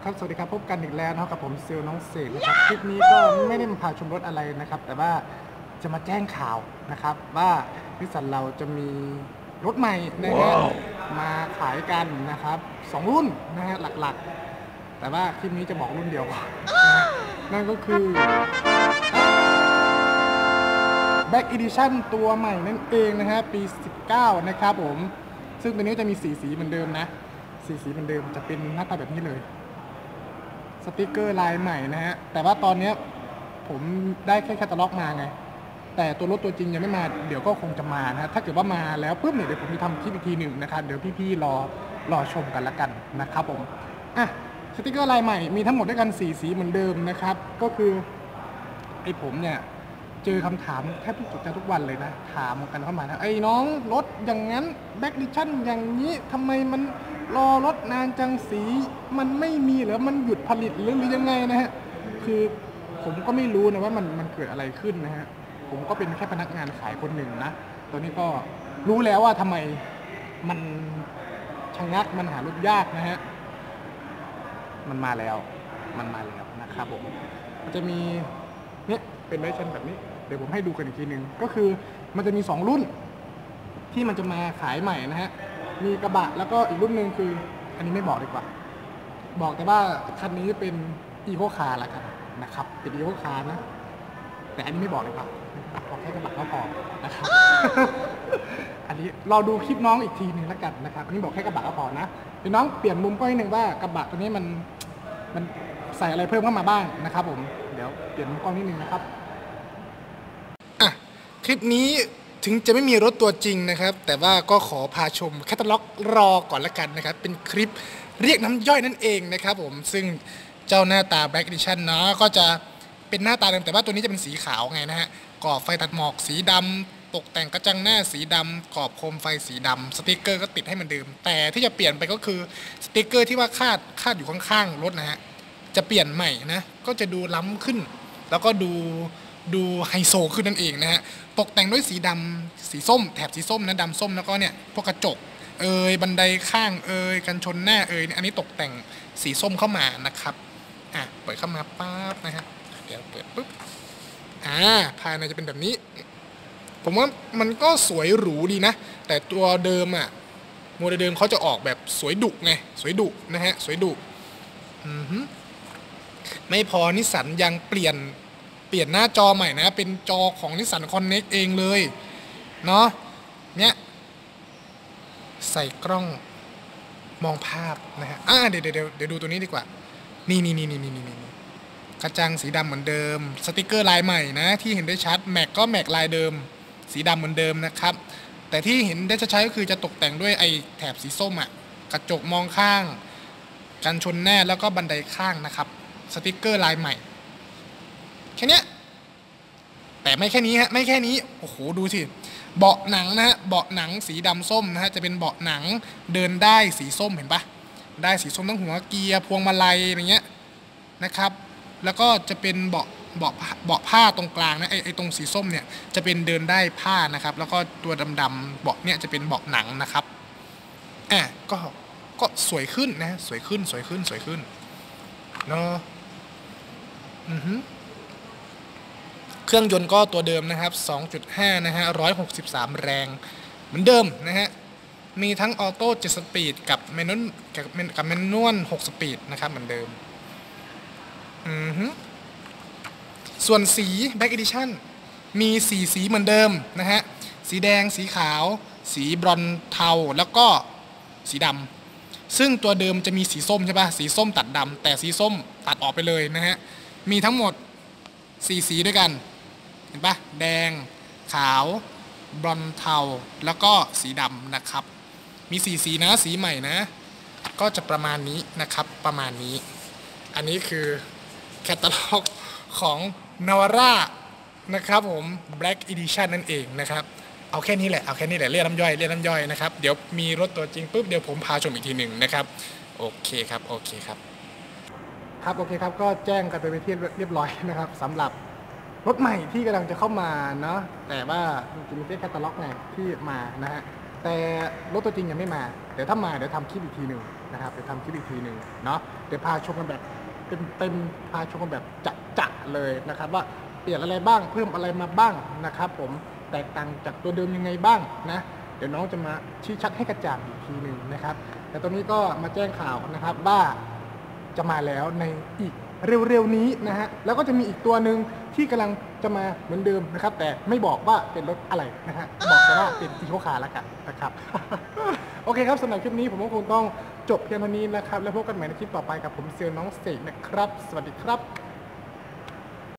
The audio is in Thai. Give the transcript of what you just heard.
ครับสวัสดีครับพบกันอีกแล้วนะครับกับผมเซลล์น้องเสกนะครับคลิปนี้ก็ไม่ได้มาพาชมรถอะไรนะครับแต่ว่าจะมาแจ้งข่าวนะครับว่านิสสันเราจะมีรถใหม่นะฮะมาขายกันนะครับ2รุ่นนะฮะหลักๆแต่ว่าคลิปนี้จะบอกรุ่นเดียวนั่นก็คือ Black Edition ตัวใหม่นั่นเองนะฮะปี19นะครับผมซึ่งตัวนี้จะมีสีเหมือนเดิมนะสีเหมือนเดิมจะเป็นหน้าตาแบบนี้เลยสติกเกอร์ลายใหม่นะฮะแต่ว่าตอนนี้ผมได้แค่แคตตาล็อกมาไงแต่ตัวรถตัวจริงยังไม่มาเดี๋ยวก็คงจะมานะถ้าเกิดว่ามาแล้วปุ๊บเนี่ยเดี๋ยวผมจะทำคลิปอีกทีหนึ่งนะครับเดี๋ยวพี่ๆรอชมกันละกันนะครับผมอ่ะสติกเกอร์ลายใหม่มีทั้งหมดด้วยกันสีเหมือนเดิมนะครับก็คือไอ้ผมเนี่ยเจอคำถามแทบทุกวันเลยนะถามกันเข้ามานะไอ้น้องรถอย่างนั้นแบ็คดิชั่นอย่างนี้ทำไมมันรอรถนานจังสีมันไม่มีหรือมันหยุดผลิตหรือยังไงนะฮะคือผมก็ไม่รู้นะว่ามันเกิดอะไรขึ้นนะฮะผมก็เป็นแค่พนักงานขายคนหนึ่งนะตอนนี้ก็รู้แล้วว่าทำไมมันชะงักมันหารถยากนะฮะมันมาแล้วนะครับผมมันจะมีเนี่ยเป็นเวอร์ชันแบบนี้เดี๋ยวผมให้ดูกันอีกทีหนึ่งก็คือมันจะมี2รุ่นที่มันจะมาขายใหม่นะฮะมีกระบะแล้วก็อีกรุ่นหนึ่งคืออันนี้ไม่บอกดีกว่าบอกแต่ว่าคันนี้เป็นอีโคคาร์ละกันนะครับเป็นอีโคคาร์นะแต่อันนี้ไม่บอกเลยครับบอกแค่กระบะก็พอนะครับ อันนี้รอดูคลิปน้องอีกทีหนึ่งแล้วกันนะครับอันนี้บอกแค่กระบะก็พอนะเดี๋ยวน้องเปลี่ยนมุมก็นิดนึงว่ากระบะตัวนี้มันใส่อะไรเพิ่มเข้ามาบ้างนะครับผมเดี๋ยวเปลี่ยนมุมกล้องนิดนึงนะครับอ่ะคลิปนี้ถึงจะไม่มีรถตัวจริงนะครับแต่ว่าก็ขอพาชมแคตตาล็อกรอก่อนละกันนะครับเป็นคลิปเรียกน้ำย่อยนั่นเองนะครับผมซึ่งเจ้าหน้าตา Black Edition เนาะก็จะเป็นหน้าตาเดิมแต่ว่าตัวนี้จะเป็นสีขาวไงนะฮะกรอบไฟตัดหมอกสีดำตกแต่งกระจังหน้าสีดำกรอบโคมไฟสีดำสติกเกอร์ก็ติดให้เหมือนเดิมแต่ที่จะเปลี่ยนไปก็คือสติกเกอร์ที่ว่าคาดอยู่ข้างๆรถนะฮะจะเปลี่ยนใหม่นะก็จะดูล้ำขึ้นแล้วก็ดูไฮโซขึ้นนั่นเองนะฮะตกแต่งด้วยสีดำสีส้มแถบสีส้มนะดำส้มแล้วก็เนี่ยพวกกระจกบันไดข้างกันชนหน้าอันนี้ตกแต่งสีส้มเข้ามานะครับเปิดเข้ามาปั๊บนะฮะเดี๋ยวเปิดปุ๊บภายในจะเป็นแบบนี้ผมว่ามันก็สวยหรูดีนะแต่ตัวเดิมโมเดลเดิมเขาจะออกแบบสวยดุไงสวยดุนะฮะสวยดุไม่พอนิสสันยังเปลี่ยนหน้าจอใหม่นะเป็นจอของนิสสันคอนเน็กเองเลยเนาะเนี่ยใส่กล้องมองภาพนะฮะเดี๋ยวดูตัวนี้ดีกว่านี่กระจังสีดำเหมือนเดิมสติกเกอร์ลายใหม่นะที่เห็นได้ชัดแม็กก็แม็กลายเดิมสีดำเหมือนเดิมนะครับแต่ที่เห็นได้ชัดๆก็คือจะตกแต่งด้วยไอ้แถบสีส้มกระจกมองข้างกันชนแน่แล้วก็บันไดข้างนะครับสติกเกอร์ลายใหม่แค่นี้แต่ไม่แค่นี้ฮะไม่แค่นี้โอ้โหดูสิเบาะหนังนะฮะเบาะหนังสีดำส้มนะฮะจะเป็นเบาะหนังเดินได้สีส้มเห็นปะได้สีส้มทั้งหัวเกียร์พวงมาลัยอะไรเงี้ยนะครับแล้วก็จะเป็นเบาะผ้าตรงกลางนะไอ้ตรงสีส้มเนี่ยจะเป็นเดินได้ผ้านะครับแล้วก็ตัวดำๆเบาะเนี่ยจะเป็นเบาะหนังนะครับก็สวยขึ้นนะสวยขึ้นเนาะเครื่องยนต์ก็ตัวเดิมนะครับ 2.5 นะฮะ163แรงเหมือนเดิมนะฮะมีทั้งออโต้7สปีดกับแมนนวล6สปีดนะครับเหมือนเดิมส่วนสี Black Edition มีสีเหมือนเดิมนะฮะสีแดงสีขาวสีบรอนซ์เทาแล้วก็สีดำซึ่งตัวเดิมจะมีสีส้มใช่ป่ะสีส้มตัดดำแต่สีส้มตัดออกไปเลยนะฮะมีทั้งหมดสีด้วยกันเห็นปะแดงขาวบรอนซ์เทาแล้วก็สีดำนะครับมีสีนะสีใหม่นะก็จะประมาณนี้นะครับประมาณนี้อันนี้คือแคตตาล็อกของ Navara นะครับผม Black Edition นั่นเองนะครับเอาแค่นี้แหละเรียกน้ำย่อยนะครับเดี๋ยวมีรถตัวจริงปุ๊บเดี๋ยวผมพาชมอีกทีหนึ่งนะครับโอเคครับก็แจ้งกันไปที่เรียบร้อยนะครับสำหรับรถใหม่ที่กำลังจะเข้ามาเนาะแต่ว่าจะมีแค่แคตตาล็อกไงที่มานะฮะแต่รถตัวจริงยังไม่มาเดี๋ยวถ้ามาเดี๋ยวทำคลิปอีกทีหนึ่งนะครับเดี๋ยวทำคลิปอีกทีหนึ่งเนาะเดี๋ยวพาชมกันแบบเต็มพาชมกันแบบจะเลยนะครับว่าเปลี่ยนอะไรบ้างเพิ่มอะไรมาบ้างนะครับผมแตกต่างจากตัวเดิมยังไงบ้างนะเดี๋ยวน้องจะมาชี้ชัดให้กระจ่างอีกทีหนึ่งนะครับแต่ตอนนี้ก็มาแจ้งข่าวนะครับว่าจะมาแล้วในอีกเร็วๆนี้นะฮะแล้วก็จะมีอีกตัวหนึ่งที่กำลังจะมาเหมือนเดิมนะครับแต่ไม่บอกว่าเป็นรถอะไรนะฮะบอกแต่ว่าเป็นอีโคคาร์แล้วกันนะครับ โอเคครับสำหรับคลิปนี้ผมก็คงต้องจบเพียงเท่านี้นะครับแล้วพบกันใหม่ในคลิปต่อไปกับผมเซียวน้องเสกนะครับสวัสดีครับ